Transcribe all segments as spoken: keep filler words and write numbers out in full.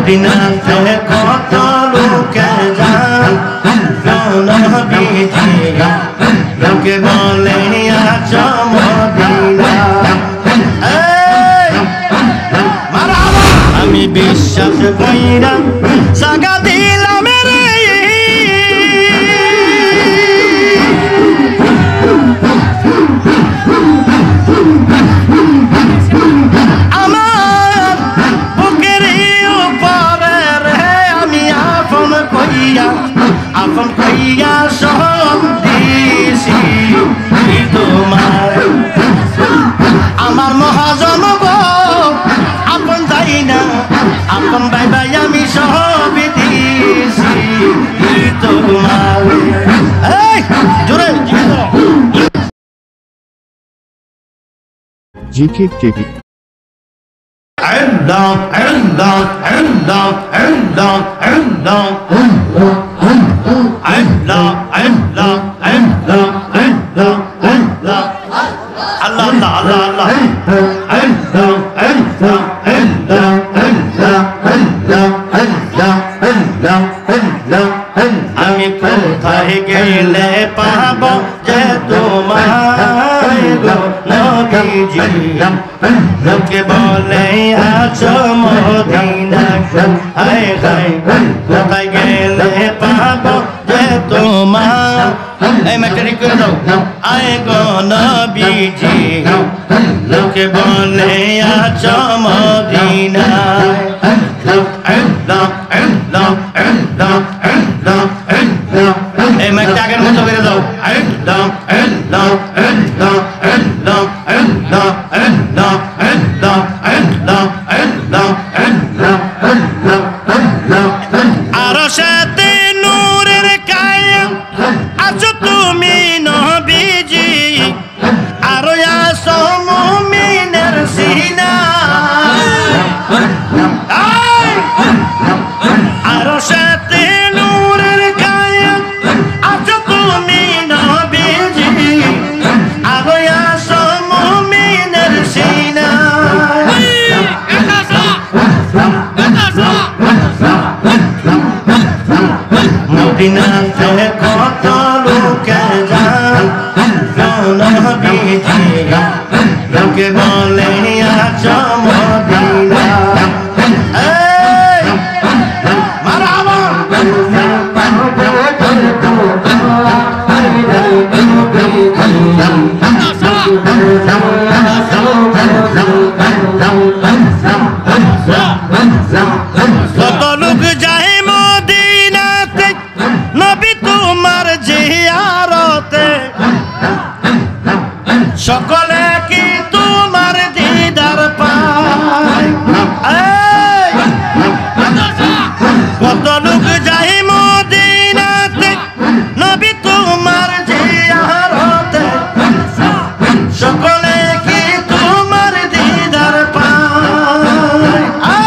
মদিনাতে কত লোকে যায় নবীজি লোকে বলে আছো মদিনা আমি বিশ্বাস কইরা জাগা দিলাম রে আমার বুকের উপরে রে আমি আপন কইয়া আপন কইয়া সব দিছি তোমার আমার মহাজন আপন যাই না আপন ভাই ভাই আমি সব দিছি তোমার এই জোরে GK TV Allah Allah Allah Allah Allah Allah Allah Allah Allah Allah Allah Allah আমি কোথায় গেলে পাবো যে তোমায় গো নবীজি লোকে বলে আছো মদিনা হায় হায় কোথায় গেলে পাবো যে তোমার এই মেটারি করে দাও আয় গো নবীজি লোকে বলে আছো মদিনা এই মেটটা আগের মতো করে দাও আরো সাথে নূরের কায়াম আছো তুমি নবীজি আরো আসো মুমিনের সিনা আরো সাথে নূরের কায়াম আছো তুমি নবীজি আরো আসো মুমিনের সিনা মদিনাতে কত লোকে যায় নবীজি লোকে বলে আছো মদিনা মারহাবা কত লোক যায় মদিনাতে নবী তোমার জিয়ারতে সকলে কি তোমার দিদার পায় কত লোক যায় মদিনাতে নবী তোমার জিয়ারতে সকলে কি তোমার দিদার পায়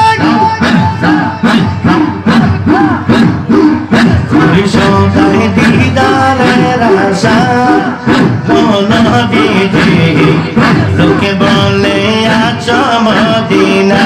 সবাই দিদারের আশা নবীজি লোকে বলে আছো মদিনা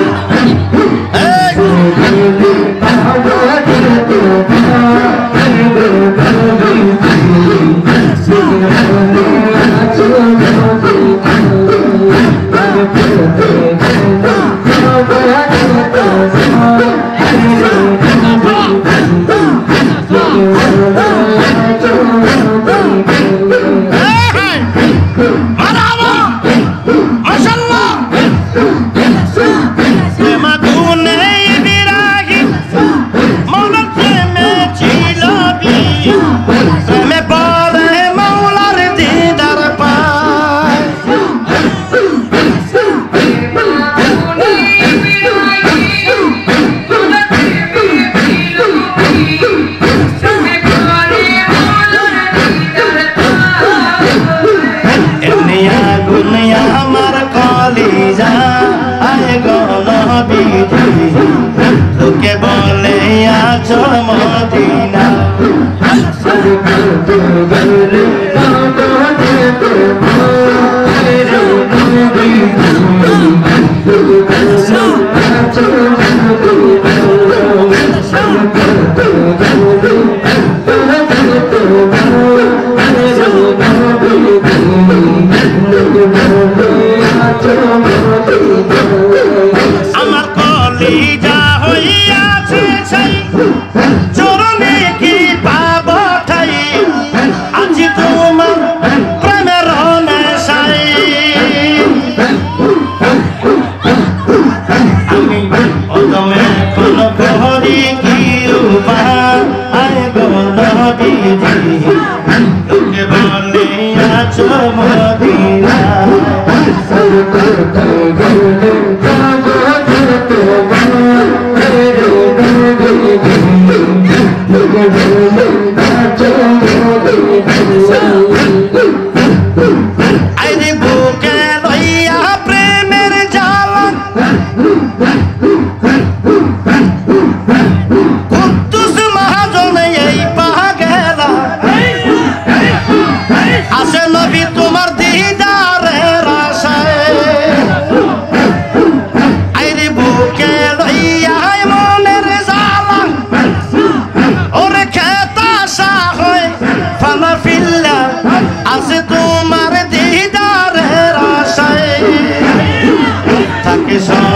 আমার কলিজা আয় গো নবীজি তোকে বলে আছো মদিনা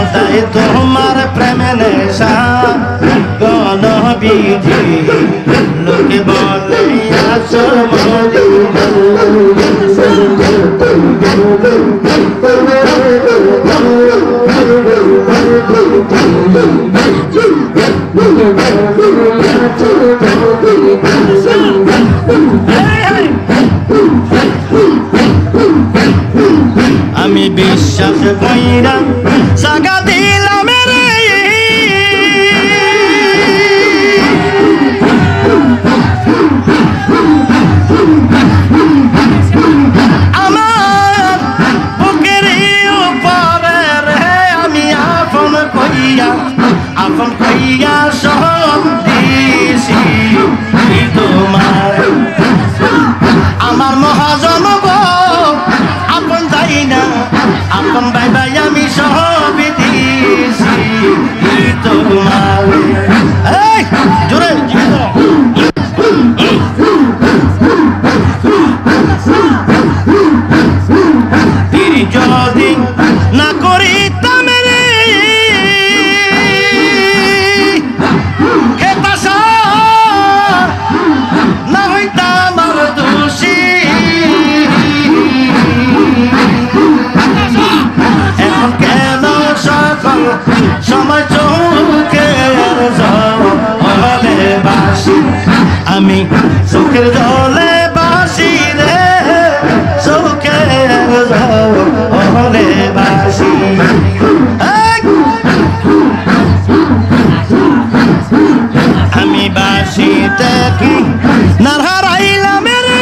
তাই তোমার প্রেমে নেশা গণবিধি লোকে বলে আসো মদিনা আমি বিশ্বাস কইরা জাগা দিলাম রে আমার বুকের উপরে রে আমি আপন কইয়া আপন কইয়া সব দিছি তোমার আমার মহাজন আপন যাই না আপন ভাই ভাই আমি সব দিছি তোমার এই জোরে যদি না করিতাম রে খেতাসা না হইতাম আর দোষী এখন কেন সকল সময় চোখে জলে বাসি আমি চোখের জলে বাসি রে চোখের জলে বাসি আমি বাসিতে কি না হারাইলাম রে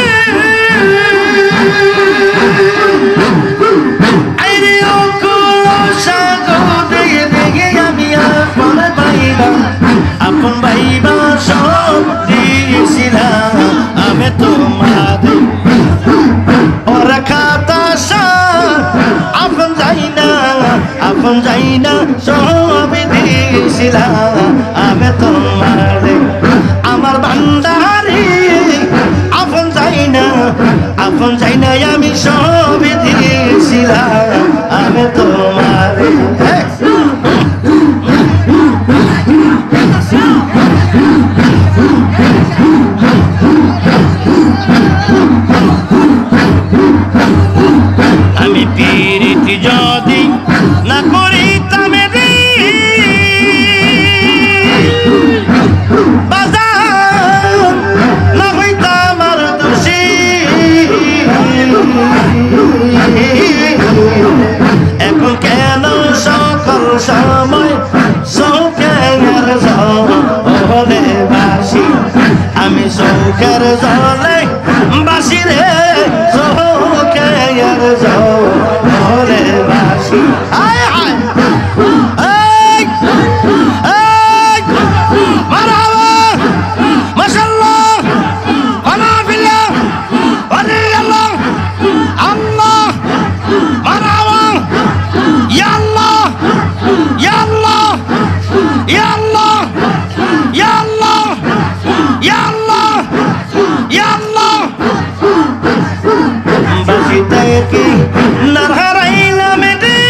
আপন ভাইবা সব দিয়েছিলাম আমি তোমাদের ওরা খাতা আপন যাই না আপন যাই না সব দিয়েছিলাম আমি তোমাদের আমার ভান্ডারি আপন যাই না আপন যাই না আমি সব দিয়েছিলাম আমি তোমাদের আমি পীড়িত যদি না করিতাম রে বাজার না হইতাম আর দোষী এখন কেন সকল সময় চোখের জলে বাসি আমি চোখের জলে বাসি রে চোখের জলে বাসি আয় আয় এই এই মারহাবা মাশাআল্লাহ ওয়ালা বিল্লাহ ওয়ালিল্লাহ আল্লাহ মারহাবা ইয়া আল্লাহ ইয়া আল্লাহ ইয়া আল্লাহ ইয়া আল্লাহ ইয়া আল্লাহ ইয়া আল্লাহ বাসিতে কি না হারাইলাম রে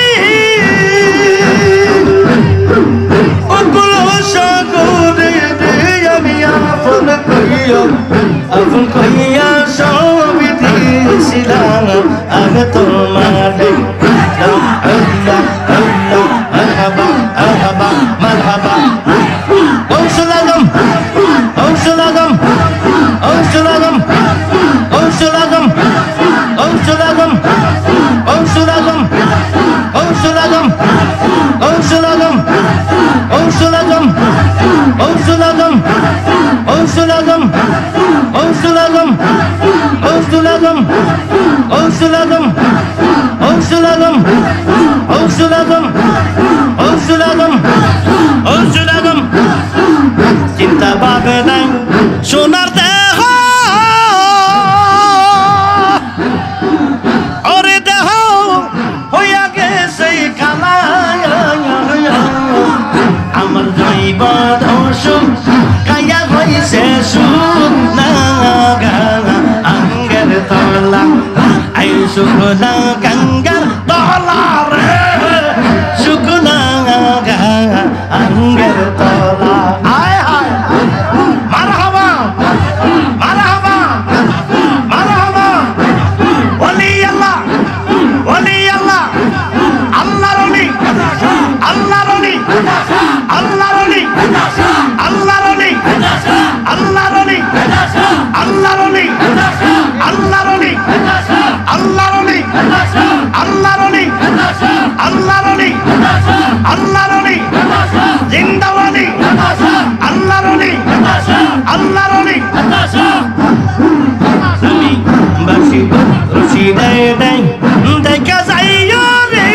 ওগুলো সাগরে রে আমি আপন কইয়া আপন কইয়া সব দিয়েছিলাম আমি তোমাদের আল্লাহ আল্লাহ মারহাবা মারহাবা মারহাবা ওসলাগম ওসলাগম ওসলাগম ওসলাগম ওসলাগম ওসলাগম ওসলাগম ওসলাগম ওসলাগম ওসলাগম ওসলাগম ওসলাগম ওসলাগম ওসলাগম ওসলাগম ওসলাগম ওসলাগম ওসলাগম চিন্তা পাবে নাই সোনার দেহ ওরে দেহ হইয়া গেছে কালা আমার জৈব দোষ কায়া হইছে সুনা আঙ্গের তলা আই শুকনা গঙ্গার তলা রে শুকনা রনি আল্লাহ রনি আল্লাহ রনি আল্লাহ রনি আল্লাহ রনি আল্লাহ রনি আল্লাহ রনি আল্লাহ রনি আল্লাহ রনি আল্লাহ রনি জিন্দাবাদি আল্লাহ রনি আল্লাহ রনি আমি বাসি রুচি দেয় দেয় দেখা যাইও রে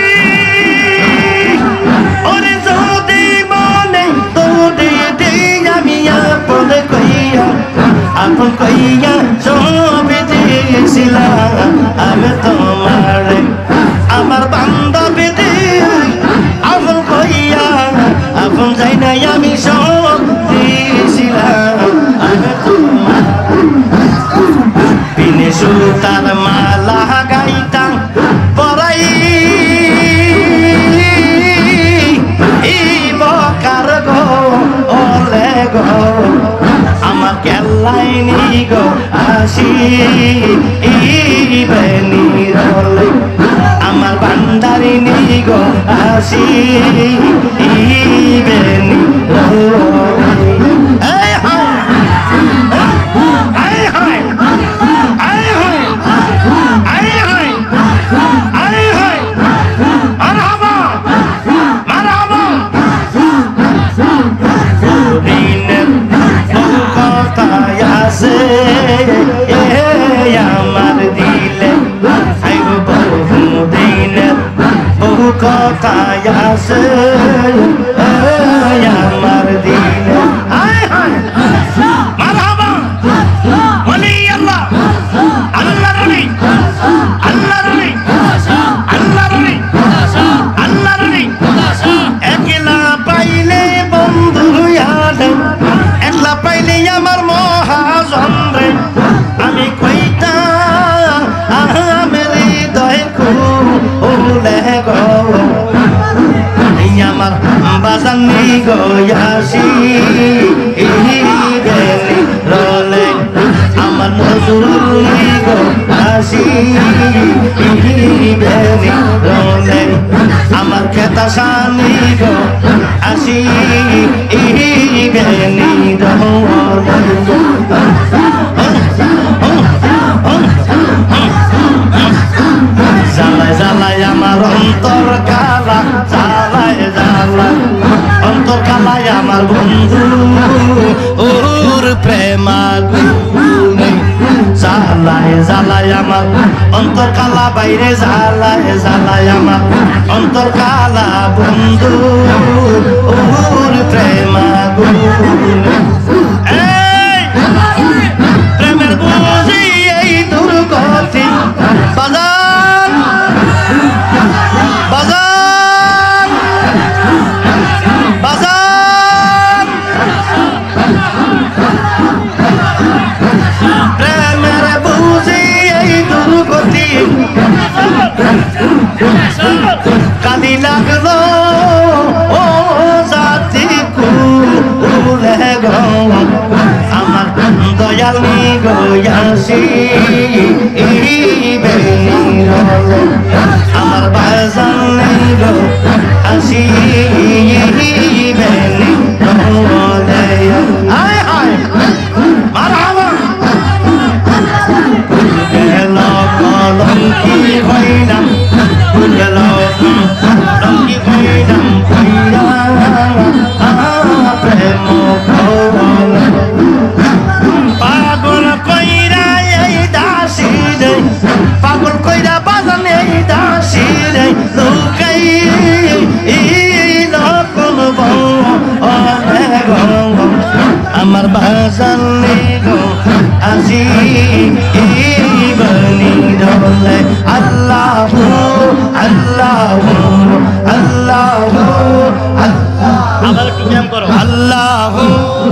ওরে যদি মনে তোরে দে আমি আপন কইয়া আপন কইয়া সব দিয়েছিলাম আমি তোমার আমার বান্ধবী দে আপন কইয়া আপন যাই নাই আমি সব দিয়েছিলাম আমি তোমার বিনে সুতার মালা গাইতাম পরাই বকার গো ওলে গো আমার কেল্লাই নি গো আসি বেনি রলে আমার বান্দারি নি গো আসি বেনি রলে এই হায় এই হায় আমার দিলে বহু দিনের বহু কথায় আছে আমার দিলে মারহাবা ওলি আল্লাহ আল্লাহ রনি আল্লাহ রনি আল্লাহ রনি আল্লাহ রনি একলা পাইলে বন্ধু আলে একলা পাইলে আমার মহাজন রে আমি কইতা আমের হৃদয় খুলে গো আমার বাজান নি গো আসি বেনি রলে আমার নজরুল নি গো আসি বেনি রলে আমার খেতা সানি গো আসি বেনি রলে জালায় জালায় আমার অন্তর কালা জালায় জালায় অন্তর কালায় আমার বন্ধু ওর প্রেমাগুনে জালায় জালায় আমার অন্তর কালা বাইরে জালায় জালায় আমার অন্তর কালা বন্ধু ওর প্রেমাগুনে প্রেমের বুঝি এই দুর্গতি বাজার বাজার বাজার প্রেমের বুঝি এই দুর্গতি কালি লাগলো ও জাতি কুলে গো আমার দয়াল নি গয়াসি আমার বাজান নি গো আসি বেনি রলে আয় হায় মারহাবা গেল কলঙ্কি হইলাম গেল কলঙ্কি হইলাম প্রেম পাগল কইরা এই দাসী রে পাগল কইরা বাজান এই দাসী রে লুকাই লকম আমার বাজান গো আজি বনি রলে আল্লাহ